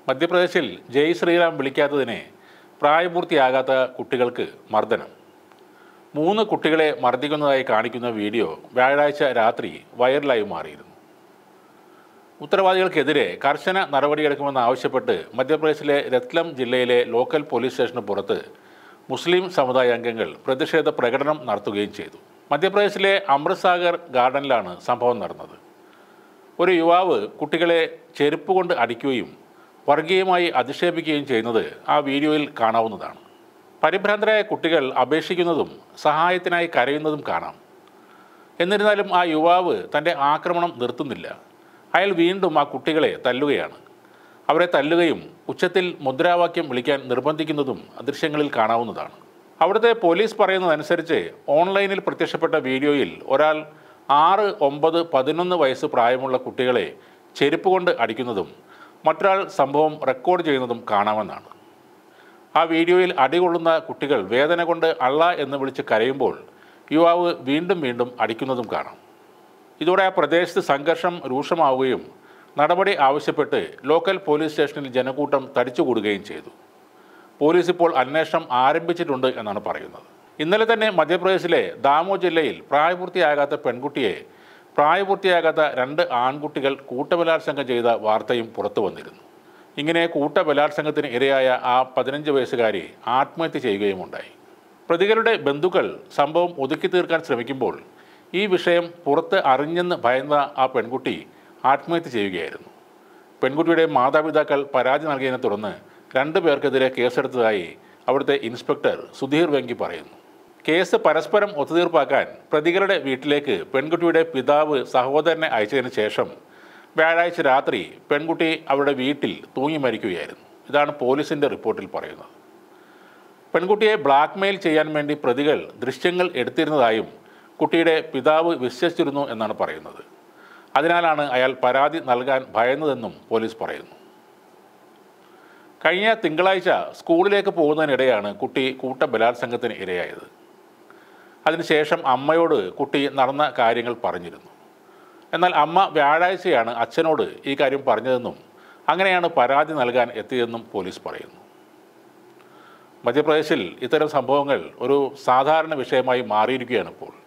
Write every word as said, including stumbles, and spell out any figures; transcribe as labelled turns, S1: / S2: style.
S1: മധ്യപ്രദേശിൽ ജയ് ശ്രീറാം വിളിക്കാത്തതിനെ പ്രായപൂർത്തിയാകാത്ത കുട്ടികൾക്ക് മർദ്ദനം. മൂന്ന് കുട്ടികളെ മർദ്ദിക്കുന്നതായി കാണിക്കുന്ന വീഡിയോ വ്യാഴാഴ്ച രാത്രി വൈറലായി മാറിയിരുന്നു. ഉത്തരവാദികൾക്കെതിരെ കർശന നടപടിയെടുക്കുമെന്നാവശ്യപ്പെട്ട് മധ്യപ്രദേശിലെ രത്ലം ജില്ലയിലെ ലോക്കൽ പോലീസ് സ്റ്റേഷന് പുറത്ത് മുസ്ലിം സമുദായ അംഗങ്ങൾ പ്രതിഷേധ പ്രകടനം നടത്തുകയും ചെയ്തു. മധ്യപ്രദേശിലെ അമൃത്സാഗർ ഗാർഡനിലാണ് സംഭവം നടന്നത്. ഒരു യുവാവ് കുട്ടികളെ ചെരുപ്പ് കൊണ്ട് അടിക്കുകയും വർഗീയമായി അധിക്ഷേപിക്കുകയും ചെയ്യുന്നത് ആ വീഡിയോയിൽ കാണാവുന്നതാണ്. പരിഭ്രാന്തരായ കുട്ടികൾ അപേക്ഷിക്കുന്നതും സഹായത്തിനായി കരയുന്നതും കാണാം. എന്നിരുന്നാലും ആ യുവാവ് തൻ്റെ ആക്രമണം നിർത്തുന്നില്ല. അയാൾ വീണ്ടും ആ കുട്ടികളെ തല്ലുകയാണ്. അവരെ തല്ലുകയും ഉച്ചത്തിൽ മുദ്രാവാക്യം വിളിക്കാൻ നിർബന്ധിക്കുന്നതും ദൃശ്യങ്ങളിൽ കാണാവുന്നതാണ്. അവിടുത്തെ പോലീസ് പറയുന്നതനുസരിച്ച് ഓൺലൈനിൽ പ്രത്യക്ഷപ്പെട്ട വീഡിയോയിൽ ഒരാൾ ആറ് ഒമ്പത് പതിനൊന്ന് വയസ്സ് പ്രായമുള്ള കുട്ടികളെ ചെരുപ്പ് കൊണ്ട് അടിക്കുന്നതും മറ്റൊരാൾ സംഭവം റെക്കോർഡ് ചെയ്യുന്നതും കാണാമെന്നാണ്. ആ വീഡിയോയിൽ അടികൊള്ളുന്ന കുട്ടികൾ വേദന കൊണ്ട് അള്ളാ എന്ന് വിളിച്ച് കരയുമ്പോൾ യുവാവ് വീണ്ടും വീണ്ടും അടിക്കുന്നതും കാണാം. ഇതോടെ ആ പ്രദേശത്ത് സംഘർഷം രൂക്ഷമാവുകയും നടപടി ആവശ്യപ്പെട്ട് ലോക്കൽ പോലീസ് സ്റ്റേഷനിൽ ജനക്കൂട്ടം തടിച്ചുകൂടുകയും ചെയ്തു. പോലീസ് ഇപ്പോൾ അന്വേഷണം ആരംഭിച്ചിട്ടുണ്ട് എന്നാണ് പറയുന്നത്. ഇന്നലെ തന്നെ മധ്യപ്രദേശിലെ ദാമോ ജില്ലയിൽ പ്രായപൂർത്തിയാകാത്ത പെൺകുട്ടിയെ പ്രായപൂർത്തിയാകാത്ത രണ്ട് ആൺകുട്ടികൾ കൂട്ടബലാത്സംഗം ചെയ്ത വാർത്തയും പുറത്തു വന്നിരുന്നു. ഇങ്ങനെ കൂട്ടബലാത്സംഗത്തിന് ഇരയായ ആ പതിനഞ്ച് വയസ്സുകാരി ആത്മഹത്യ ചെയ്യുകയും ഉണ്ടായി. പ്രതികളുടെ ബന്ധുക്കൾ സംഭവം ഒതുക്കി തീർക്കാൻ ശ്രമിക്കുമ്പോൾ ഈ വിഷയം പുറത്ത് അറിഞ്ഞെന്ന് ഭയന്ന ആ പെൺകുട്ടി ആത്മഹത്യ ചെയ്യുകയായിരുന്നു. പെൺകുട്ടിയുടെ മാതാപിതാക്കൾ പരാതി നൽകിയതിനെ തുടർന്ന് രണ്ടു പേർക്കെതിരെ കേസെടുത്തതായി അവിടുത്തെ ഇൻസ്പെക്ടർ സുധീർ വെങ്കി പറയുന്നു. കേസ് പരസ്പരം ഒത്തുതീർപ്പാക്കാൻ പ്രതികളുടെ വീട്ടിലേക്ക് പെൺകുട്ടിയുടെ പിതാവ് സഹോദരനെ അയച്ചതിന് ശേഷം വ്യാഴാഴ്ച രാത്രി പെൺകുട്ടി അവരുടെ വീട്ടിൽ തൂങ്ങി മരിക്കുകയായിരുന്നു. ഇതാണ് പോലീസിൻ്റെ റിപ്പോർട്ടിൽ പറയുന്നത്. പെൺകുട്ടിയെ ബ്ലാക്ക്മെയിൽ ചെയ്യാൻ വേണ്ടി പ്രതികൾ ദൃശ്യങ്ങൾ എടുത്തിരുന്നതായും കുട്ടിയുടെ പിതാവ് വിശ്വസിച്ചിരുന്നു എന്നാണ് പറയുന്നത്. അതിനാലാണ് അയാൾ പരാതി നൽകാൻ ഭയന്നതെന്നും പോലീസ് പറയുന്നു. കഴിഞ്ഞ തിങ്കളാഴ്ച സ്കൂളിലേക്ക് പോകുന്നതിനിടെയാണ് കുട്ടി കൂട്ടബലാത്സംഗത്തിന് ഇരയായത്. അതിനുശേഷം അമ്മയോട് കുട്ടി നടന്ന കാര്യങ്ങൾ പറഞ്ഞിരുന്നു. എന്നാൽ അമ്മ വ്യാഴാഴ്ചയാണ് അച്ഛനോട് ഈ കാര്യം പറഞ്ഞതെന്നും അങ്ങനെയാണ് പരാതി നൽകാൻ എത്തിയതെന്നും പോലീസ് പറയുന്നു. മധ്യപ്രദേശിൽ ഇത്തരം സംഭവങ്ങൾ ഒരു സാധാരണ വിഷയമായി മാറിയിരിക്കുകയാണ് ഇപ്പോൾ.